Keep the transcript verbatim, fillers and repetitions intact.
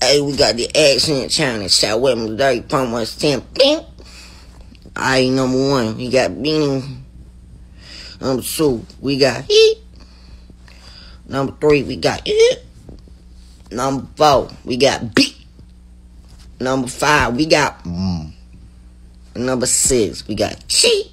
Hey, we got the accent challenge. Shout with me today. Pump one ten. Bing. Alright, number one, we got Beanie. Number two, we got Heat. Number three, we got It. Number four, we got Beat. Number five, we got Mm. Number six, we got Cheat.